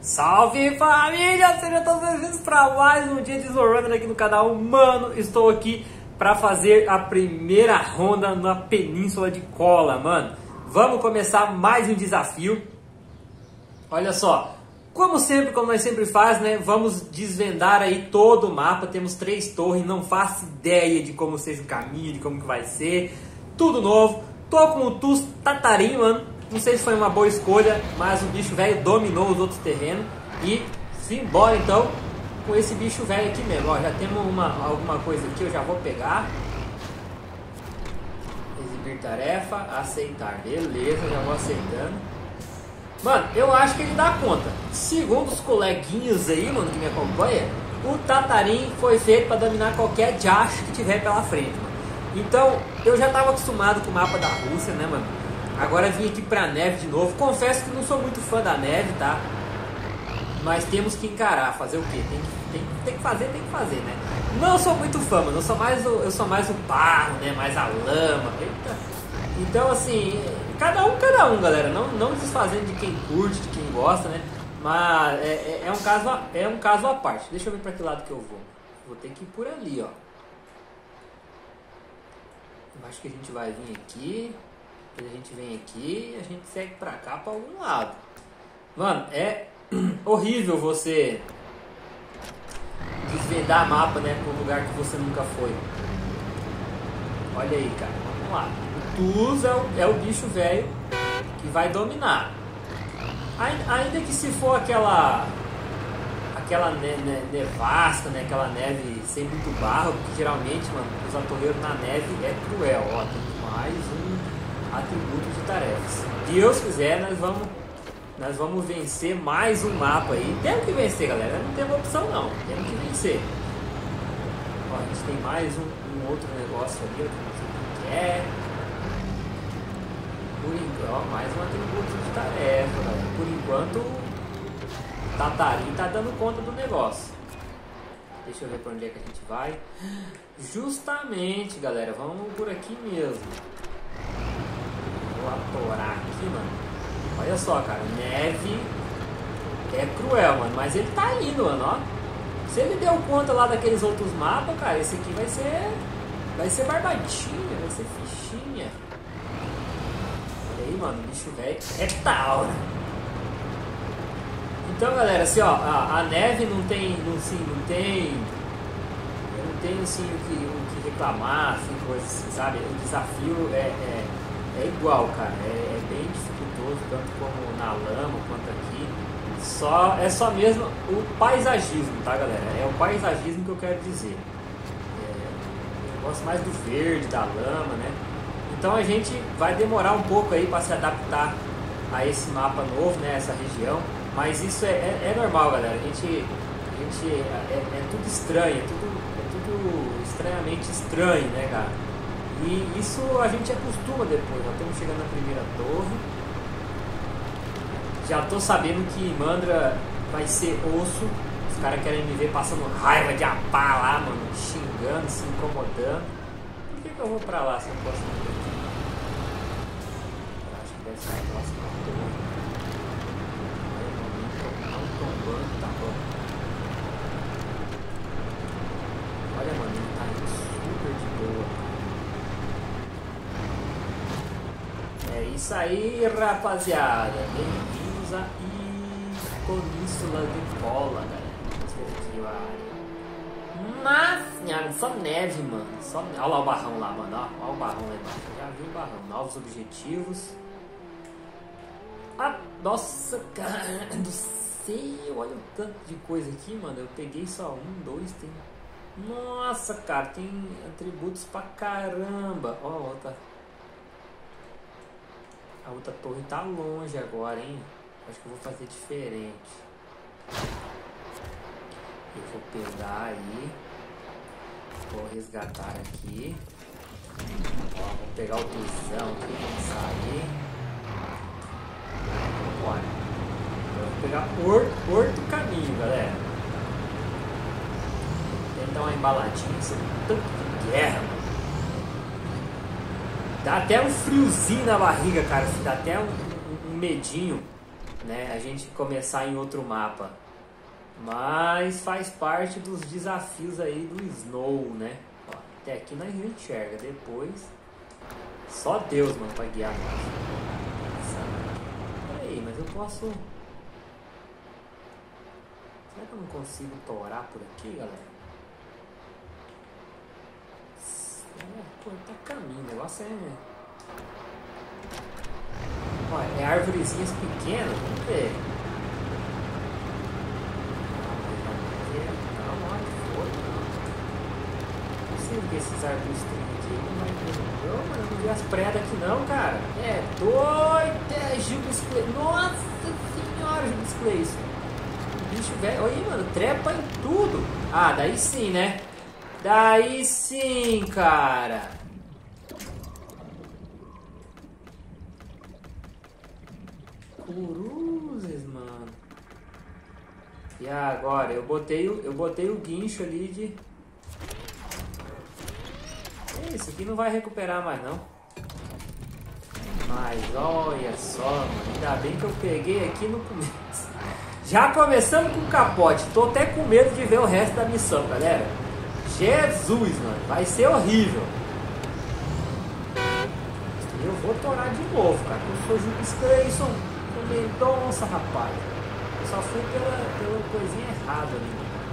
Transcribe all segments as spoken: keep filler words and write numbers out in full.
Salve família, sejam todos bem-vindos para mais um dia de SnowRunner aqui no canal. Mano, estou aqui para fazer a primeira ronda na Península de Kola, mano. Vamos começar mais um desafio. Olha só, como sempre, como nós sempre faz, né? Vamos desvendar aí todo o mapa. Temos três torres, não faço ideia de como seja o caminho, de como que vai ser. Tudo novo. Tô com o Tus Tatarim, mano. Não sei se foi uma boa escolha, mas o bicho velho dominou os outros terrenos. E simbora então com esse bicho velho aqui mesmo. Ó, já temos uma, alguma coisa aqui, eu já vou pegar. Exibir tarefa, aceitar. Beleza, já vou aceitando. Mano, eu acho que ele dá conta. Segundo os coleguinhas aí, mano, que me acompanha, o Tatarim foi feito para dominar qualquer diacho que tiver pela frente, mano. Então, eu já tava acostumado com o mapa da Rússia, né, mano? Agora vim aqui pra neve de novo. Confesso que não sou muito fã da neve, tá? Mas temos que encarar, fazer o quê? Tem que, tem, tem que fazer, tem que fazer, né? Não sou muito fã, mano. Eu sou mais o, eu sou mais o barro, né? Mais a lama. Eita. Então, assim, cada um, cada um, galera. Não, não desfazendo de quem curte, de quem gosta, né? Mas é, é, é, um caso, é um caso à parte. Deixa eu ver pra que lado que eu vou. Vou ter que ir por ali, ó. Eu acho que a gente vai vir aqui. A gente vem aqui e a gente segue pra cá, pra algum lado. Mano, é horrível você desvendar mapa, né, pra um lugar que você nunca foi. Olha aí, cara, vamos lá. O Tuz é o, é o bicho velho que vai dominar. Ainda, ainda que se for aquela aquela ne, ne, nevasca, né, aquela neve sem muito barro, porque geralmente, mano, os atorreiros na neve é cruel. Ó, tem mais um atributo de tarefas. Se Deus quiser, nós vamos nós vamos vencer mais um mapa aí. Temos que vencer, galera. Não temos opção não. Temos que vencer. Ó, a gente tem mais um, um outro negócio ali, eu não sei o que é. Por enquanto, ó, mais um atributo de tarefa, galera. Por enquanto, o Tatarim tá dando conta do negócio. Deixa eu ver para onde é que a gente vai. Justamente, galera, vamos por aqui mesmo. Vou atorar aqui, mano. Olha só, cara, neve é cruel, mano, mas ele tá indo, mano, ó. Se ele deu conta lá daqueles outros mapas, cara, esse aqui vai ser vai ser barbadinha, vai ser fichinha. Olha aí, mano, bicho velho é tal, né? Então, galera, assim, ó, a, a neve não tem, não, assim, não tem não tem, assim, o que, o que reclamar, assim, coisas assim, sabe? O desafio é, é É igual, cara, é, é bem dificultoso, tanto como na lama quanto aqui. Só, é só mesmo o paisagismo, tá, galera? É o paisagismo que eu quero dizer. É, eu gosto mais do verde, da lama, né? Então a gente vai demorar um pouco aí para se adaptar a esse mapa novo, né? Essa região. Mas isso é, é, é normal, galera. A gente, a gente é, é tudo estranho, é tudo, é tudo estranhamente estranho, né, cara? E isso a gente acostuma depois. Já estamos chegando na primeira torre. Já tô sabendo que Mandra vai ser osso. Os caras querem me ver passando raiva de apá lá, mano, xingando, se incomodando. Por que, que eu vou pra lá se eu posso ir aqui? Eu acho que deve ser a próxima torre. Não tombando, tá bom. Olha, mano, ele tá indo super de boa. É isso aí, rapaziada. Bem-vindos a Península de Kola, galera. Nossa senhora, só neve, mano. Só... Olha lá o barrão lá, mano. Olha o barrão lá embaixo. Já vi o barrão. Novos objetivos. Ah, nossa, cara do céu. Olha o tanto de coisa aqui, mano. Eu peguei só um, dois, tem... Nossa, cara, tem atributos pra caramba. Ó, a outra... A outra torre tá longe agora, hein? Acho que eu vou fazer diferente. Eu vou pegar aí. Vou resgatar aqui. Ó, vou pegar o tuzão aqui, vamos sair. Bora. Eu vou pegar outro, outro caminho, galera. Vou tentar uma embaladinha, esse tanto de guerra, mano. Dá até um friozinho na barriga, cara. Dá até um, um, um medinho. né, a gente começar em outro mapa. Mas faz parte dos desafios aí do Snow, né? Ó, até aqui nós não enxerga. Depois, só Deus, mano, pra guiar nós. Peraí, mas eu posso... Será que eu não consigo torar por aqui, galera? É, pô, tá caminho, o negócio é... Ó, é árvorezinhas pequenas, vamos ver. Que esses árvores aqui não vai ter. Não, mano, eu não vi as predas aqui não, cara. É doido, é Gilbis Clay. Nossa senhora, Gilbis Clay. Bicho velho. Olha aí, mano, trepa em tudo. Ah, daí sim, né? Daí sim, cara. Cruzes, mano. E agora? Eu botei o, eu botei o guincho ali de... Isso aqui não vai recuperar mais não. Mas olha só, mano. Ainda bem que eu peguei aqui no começo. Já começamos com o capote. Tô até com medo de ver o resto da missão, galera. Jesus, mano. Vai ser horrível. Eu vou torar de novo, cara. Eu sou Gilbis Clayson. Sou Mendonça, rapaz. Eu só fui pela, pela coisinha errada ali.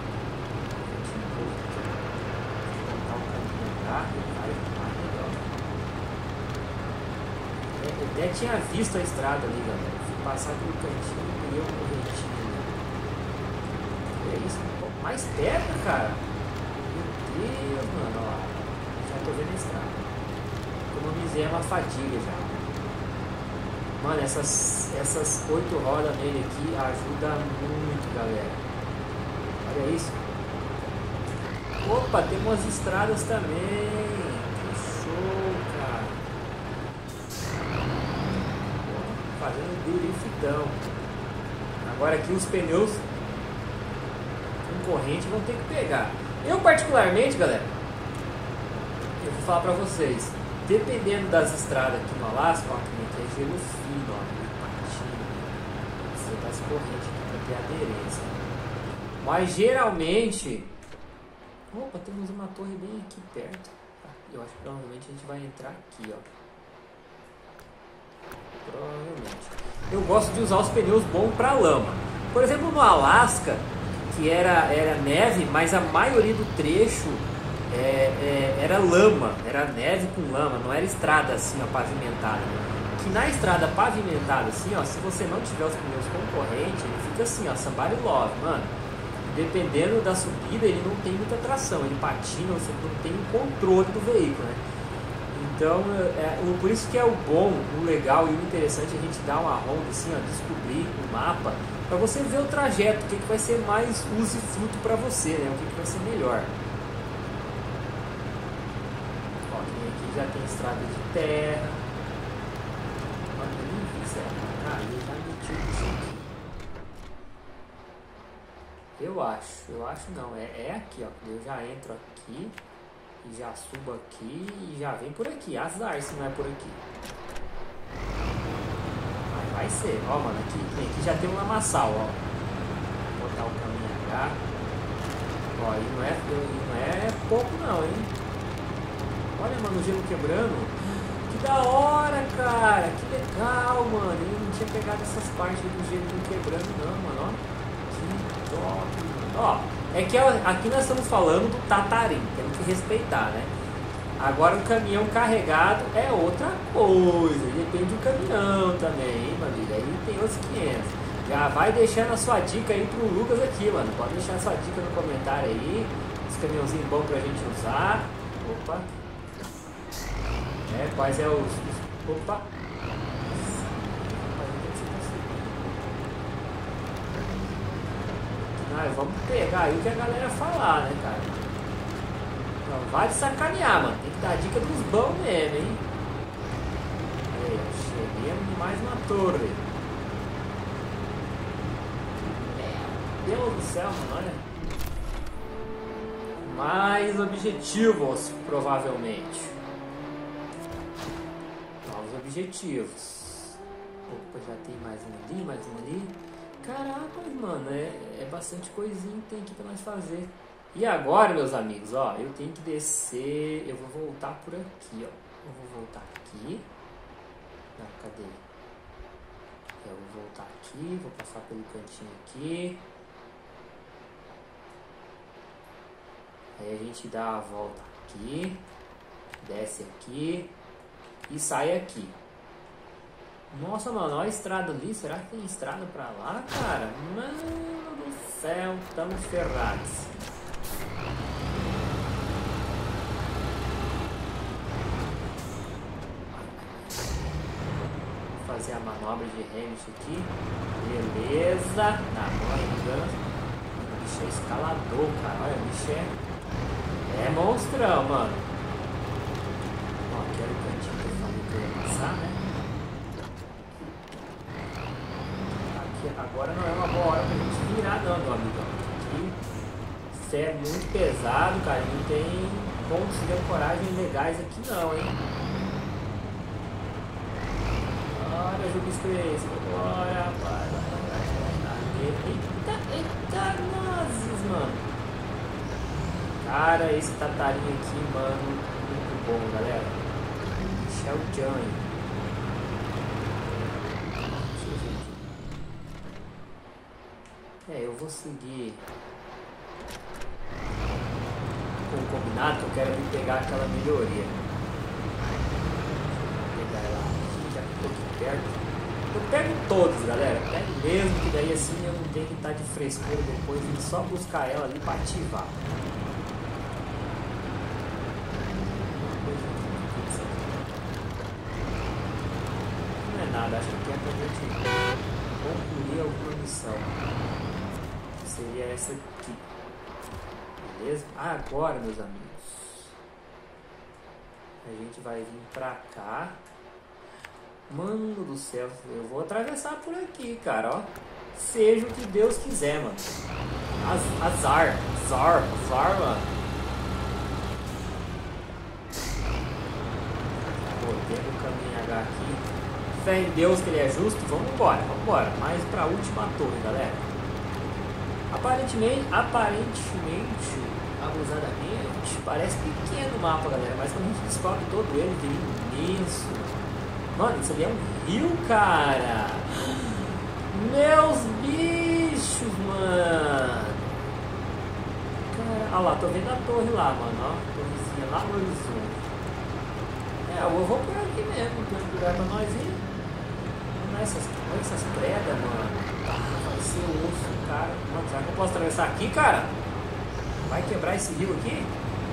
Eu até tinha visto a estrada ali, galera. Fui passar pelo cantinho e eu no retinho. É isso, um pouco mais perto, cara. Meu Deus, mano. Ó, já tô vendo a estrada. Economizei uma fadiga já. Mano, essas, essas oito rodas nele aqui ajudam muito, galera. Olha isso. Opa, tem umas estradas também. Que show, cara. Fazendo driftão. Agora aqui os pneus concorrentes vão ter que pegar. Eu particularmente, galera, eu vou falar pra vocês, dependendo das estradas aqui no Alasca, ó, aqui é gelo fino, ó, patinho, você tá escorrente aqui pra ter aderência. Mas geralmente... Opa, temos uma torre bem aqui perto. Eu acho que provavelmente a gente vai entrar aqui, ó. Provavelmente. Eu gosto de usar os pneus bons para lama. Por exemplo, no Alasca, que era, era neve, mas a maioria do trecho é, é, era lama. Era neve com lama, não era estrada assim, ó, pavimentada. Que na estrada pavimentada assim, ó, se você não tiver os pneus concorrentes, ele fica assim, ó, somebody love, mano. Dependendo da subida, ele não tem muita tração, ele patina, você não tem o controle do veículo, né? Então, é, é, por isso que é o bom, o legal e o interessante a gente dar uma ronda assim, ó, descobrir o mapa, para você ver o trajeto, o que, que vai ser mais uso e fruto para você, né? O que, que vai ser melhor. Ó, aqui já tem estrada de terra. Olha, eu nem vi, certo? Ah, ele já metiu isso aqui. Eu acho, eu acho não, é, é aqui, ó. Eu já entro aqui e já subo aqui e já vem por aqui. Azar se não é por aqui. Mas vai ser, ó, mano, aqui, aqui já tem um lamaçal, ó. Vou botar o caminho cá. Ó, e não é, não é pouco não, hein. Olha, mano, o gelo quebrando. Que da hora, cara, que legal, mano. Eu não tinha pegado essas partes do gelo quebrando não, mano, ó. Ó, é que aqui nós estamos falando do Tatarim, temos que respeitar, né? Agora o caminhão carregado é outra coisa, depende do caminhão também, hein, meu amigo? Aí tem outros quinhentos. Já vai deixando a sua dica aí pro Lucas aqui, mano. Pode deixar a sua dica no comentário aí. Esse caminhãozinho bom pra gente usar. Opa. É, quais é os... os... Opa. Ah, vamos pegar aí o que a galera falar, né, cara? Não vai de sacanear, mano. Tem que dar dica dos bons mesmo, hein? Aí, chegamos em mais uma torre. Meu Deus do céu, mano, olha. Mais objetivos, provavelmente. Novos objetivos. Opa, já tem mais um ali, mais um ali. Caraca, mano, é, é bastante coisinha que tem aqui pra nós fazer. E agora, meus amigos, ó, eu tenho que descer. Eu vou voltar por aqui, ó. Eu vou voltar aqui. Não, cadê? Eu vou voltar aqui, vou passar pelo cantinho aqui. Aí a gente dá a volta aqui, desce aqui e sai aqui. Nossa, mano, olha a estrada ali. Será que tem estrada pra lá, cara? Mano do céu, tamo ferrados. Vou fazer a manobra de Hamilton aqui. Beleza. Na mão, o bicho é escalador, cara. Olha, o bicho é... É monstrão, mano. Ó, aqui era o cantinho que eu falei que eu ia passar, né? Aqui, agora não é uma boa hora pra gente virar, não, meu amigão. Aqui, isso é muito pesado, cara. Não tem pontos de ancoragem legais aqui, não, hein? Bora, Jugo Express. Bora, rapaz. Eita, eita, nozes, mano. Cara, esse tatarinho aqui, mano, muito bom, galera. Michel Jan. Deixa eu ver aqui. É, eu vou seguir com o combinado que eu quero vir pegar aquela melhoria. Vou pegar ela aqui, já que eu tô aqui perto. Eu pego todos, galera. Pego mesmo, que daí assim eu não tenho que estar de frescura depois e só buscar ela ali pra ativar. Nada, acho que é pra gente concluir alguma missão. Seria essa aqui. Beleza? Agora, meus amigos, a gente vai vir pra cá. Mano do céu, eu vou atravessar por aqui, cara, ó. Seja o que Deus quiser, mano. Az, azar, azar, azar, mano. Botei o caminho H aqui. Fé em Deus que ele é justo, vamos embora, vamos embora. Mais pra última torre, galera. Aparentemente, aparentemente, abusadamente, parece pequeno o mapa, galera. Mas quando a gente descobre todo ele, vira imenso. Mano, isso ali é um rio, cara. Meus bichos, mano. Cara, olha lá, tô vendo a torre lá, mano. Ó, torrezinha lá no horizonte. É, eu vou por aqui mesmo, não tem lugar pra nós ir. Essas, olha essas pregas, mano. Vai ser o osso, cara. Mano, será que eu posso atravessar aqui, cara? Vai quebrar esse rio aqui?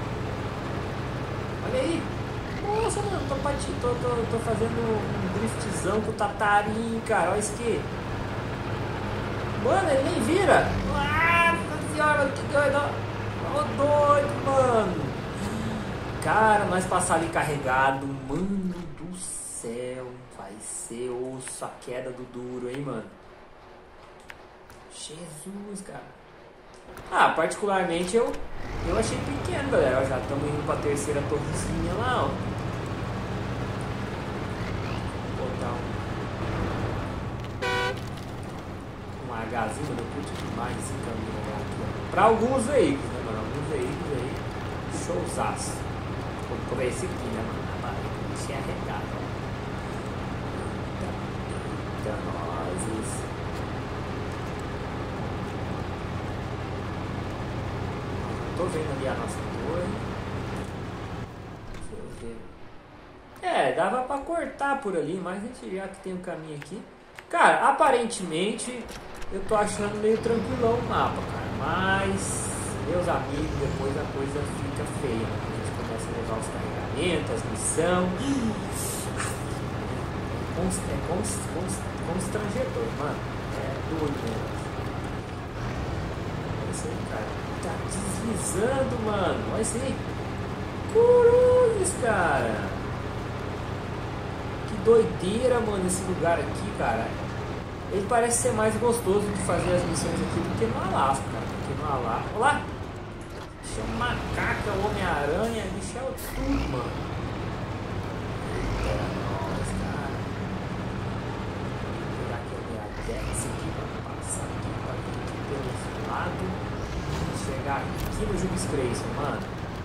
Olha aí. Nossa, mano, tô, tô, tô, tô fazendo um driftzão com o tatarinho, cara. Olha isso aqui. Mano, ele nem vira. Nossa senhora, que doido. Ô doido, mano. Cara, nós passar ali carregado. Mano do céu. Vai ser osso a queda do duro, hein, mano? Jesus, cara. Ah, particularmente eu, eu achei pequeno, galera. Ó, já estamos indo pra terceira torrezinha lá, ó. Vou botar um, um Hzinho, eu curto demais esse caminho aqui, ó. Pra alguns veículos, né, mano? Alguns veículos aí, showzaço. Como é esse aqui, né, mano? A barriga tinha arregado, ó. Nozes. Tô vendo ali a nossa torre. Deixa eu ver. É, dava pra cortar por ali, mas a gente já que tem um caminho aqui. Cara, aparentemente eu tô achando meio tranquilão o mapa, cara. Mas, meus amigos, depois a coisa fica feia. A gente começa a levar os carregamentos, as missões. É const, const, constrangedor, mano. É doido, né? Olha isso aí, cara. Tá deslizando, mano. Olha isso aí. Cruzes, cara. Que doideira, mano, esse lugar aqui, cara. Ele parece ser mais gostoso de fazer as missões aqui do que no Alasca, cara. Porque no Alasca... Olha lá. Bicho é um macaco, o Homem-Aranha. Bicho é tudo, mano. Eita, nós, cara. lado. Chegar aqui no Jupes Creyson, mano.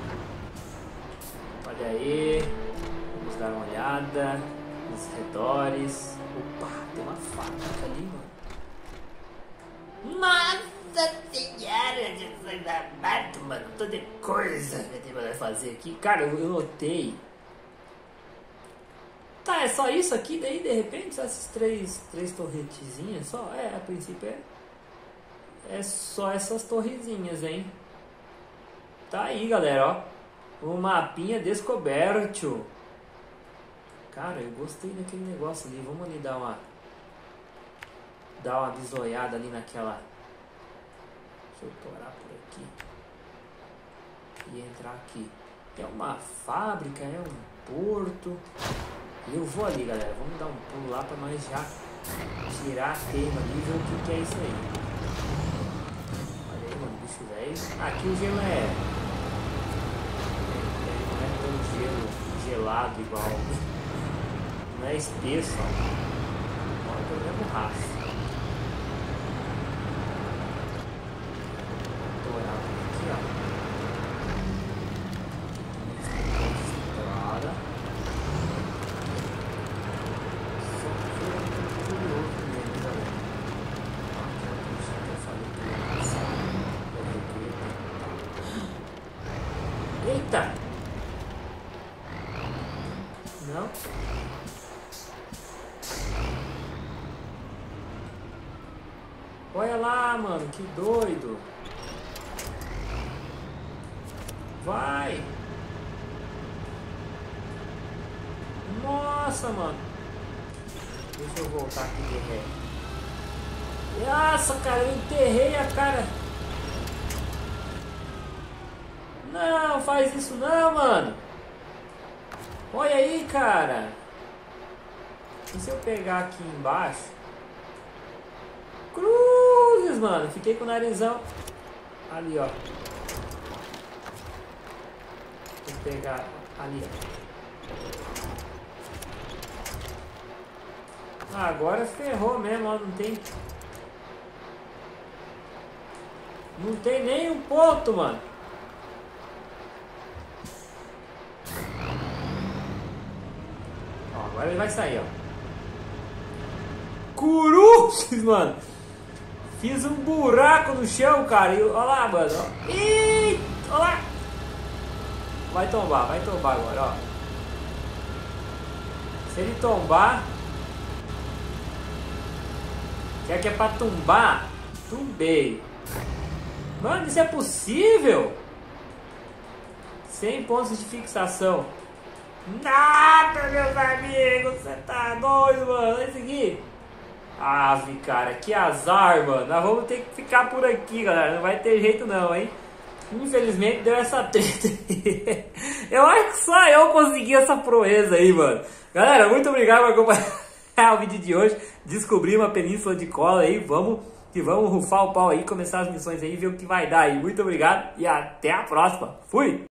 Olha aí. Vamos dar uma olhada nos redores. Opa, tem uma fábrica ali, mano. Nossa senhora, Jesus amado, mano. Toda coisa que a gente vai fazer aqui. Cara, eu, eu notei. Tá, é só isso aqui daí, de repente? Só essas três, três torretezinhas só? É, a princípio é. É só essas torrezinhas, hein? Tá aí, galera, ó. O mapinha descoberto. Cara, eu gostei daquele negócio ali. Vamos ali dar uma... Dar uma bisoiada ali naquela... Deixa eu torar por aqui. E entrar aqui. É uma fábrica, é um porto. E eu vou ali, galera. Vamos dar um pulo lá pra nós já tirar a teima ali e ver o que, que é isso aí. Olha aí, mano, bicho velho. Aqui o gelo é... Não é tão gelo gelado igual. Não é espesso, ó. Olha o mesmo rastro. Dourar aqui, ó. Estrada. Só que foi muito curioso mesmo, galera. Aqui é a coisa que eu falei que ia passar. Eita! Não? Olha lá, mano, que doido. Vai. Nossa, mano. Deixa eu voltar aqui de ré. Nossa, cara, eu enterrei a cara. Não, faz isso não, mano. Olha aí, cara. E se eu pegar aqui embaixo? Cruzes, mano. Fiquei com o narizão ali, ó. Vou pegar ali, ó. Ah, agora ferrou mesmo, ó. Não tem... Não tem nem um ponto, mano. Ó, agora ele vai sair, ó. Cruzes, mano. Fiz um buraco no chão, cara. E, olha lá, mano. Ó. Ih, olha lá. Vai tombar, vai tombar agora, ó. Se ele tombar... Já que é pra tumbar, tumbei. Mano, isso é possível? cem pontos de fixação. Nada, meus amigos. Você tá doido, mano. Olha isso aqui. Ave, cara, que azar, mano. Nós vamos ter que ficar por aqui, galera. Não vai ter jeito não, hein? Infelizmente deu essa treta aí. Eu acho que só eu consegui essa proeza aí, mano. Galera, muito obrigado por acompanhar o vídeo de hoje. Descobri uma península de cola aí. Vamos que vamos rufar o pau aí, começar as missões aí e ver o que vai dar aí. Muito obrigado e até a próxima. Fui!